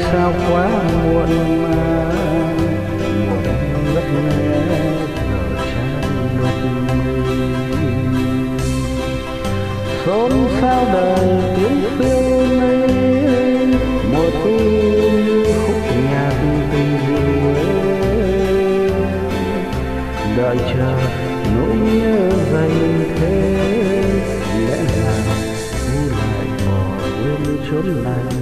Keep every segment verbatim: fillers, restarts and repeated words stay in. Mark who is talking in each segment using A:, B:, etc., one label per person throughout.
A: sao quá muộn màng, mùa đông ngất ngây giờ tràn ngập xôn xao đời tiếng phiêu nây, mùa thu như khúc nhạc tình dịu êm, đợi chờ nỗi nhớ dày thế, lẽ nào thu lại bỏ quên chốn này.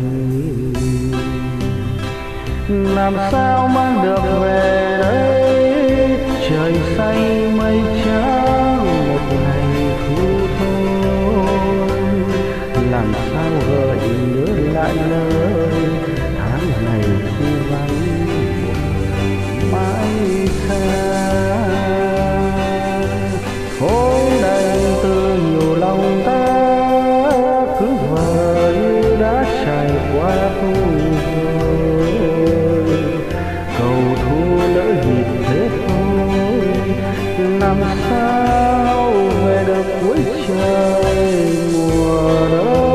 A: Làm sao mang được về đây trời xanh mây trắng một ngày thu thôi, làm sao gợi nhớ lại lời tháng ngày thu vắng một người mãi xa. Thôi đành tự nhủ lòng ta cứ vờ như đã trải qua thu rồi, cầu thu lỡ nhịp thế thôi, làm sao về được cuối trời mùa đông.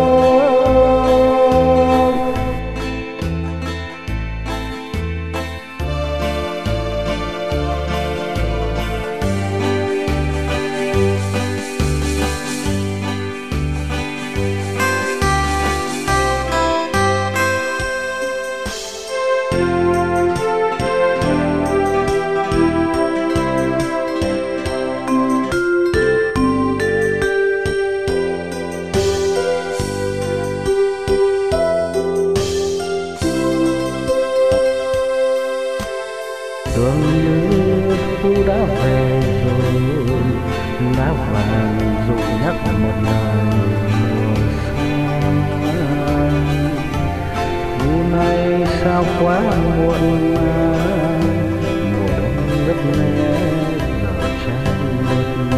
A: Tưởng như thu đã về rồi, lá vàng dù nhắc một lời mùa xa. Thu này sao quá muộn màng, mùa đông ngất ngây giờ tràn ngập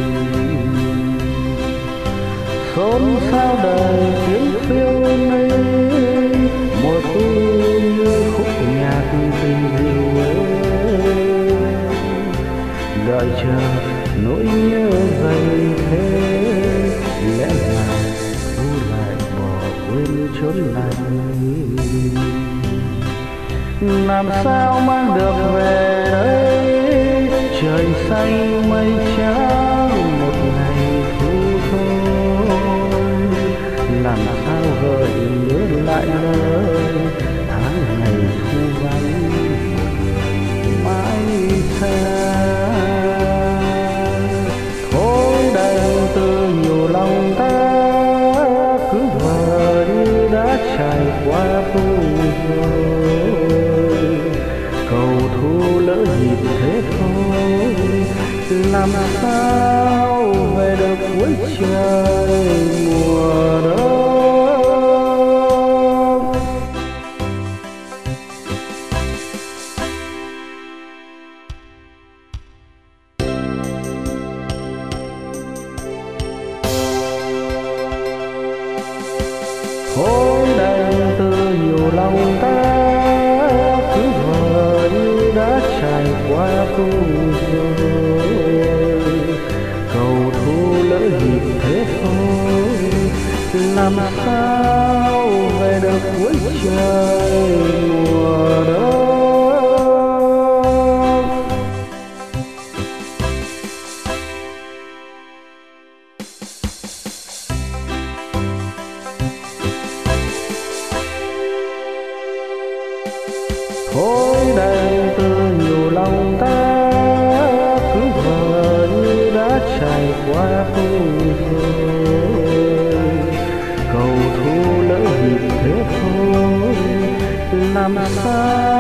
A: xôn xao đời tiếng phiêu nây, mùa thu như khúc nhạc tình dịu êm, đợi chờ nỗi nhớ dày thế, lẽ nào thu lại bỏ quên chốn này. Làm sao mang được về đây trời xanh mây trắng một ngày thu thôi, làm sao gợi nhớ lại lời tháng ngày thu vắng một người mãi xa. Thôi đành tự nhủ lòng ta cứ vờ như đã trải qua thu rồi, cầu thu lỡ nhịp thế thôi, làm sao về được cuối trời mùa đông. Thôi đành tự nhủ lòng ta cứ vờ như đã trải qua thu rồi, cầu thu lỡ nhịp thế thôi, làm sao về được cuối trời mùa đông. Thôi đành tự nhủ lòng ta cứ vờ như đã trải qua thu rồi, cầu thu lỡ nhịp thế thôi, làm sao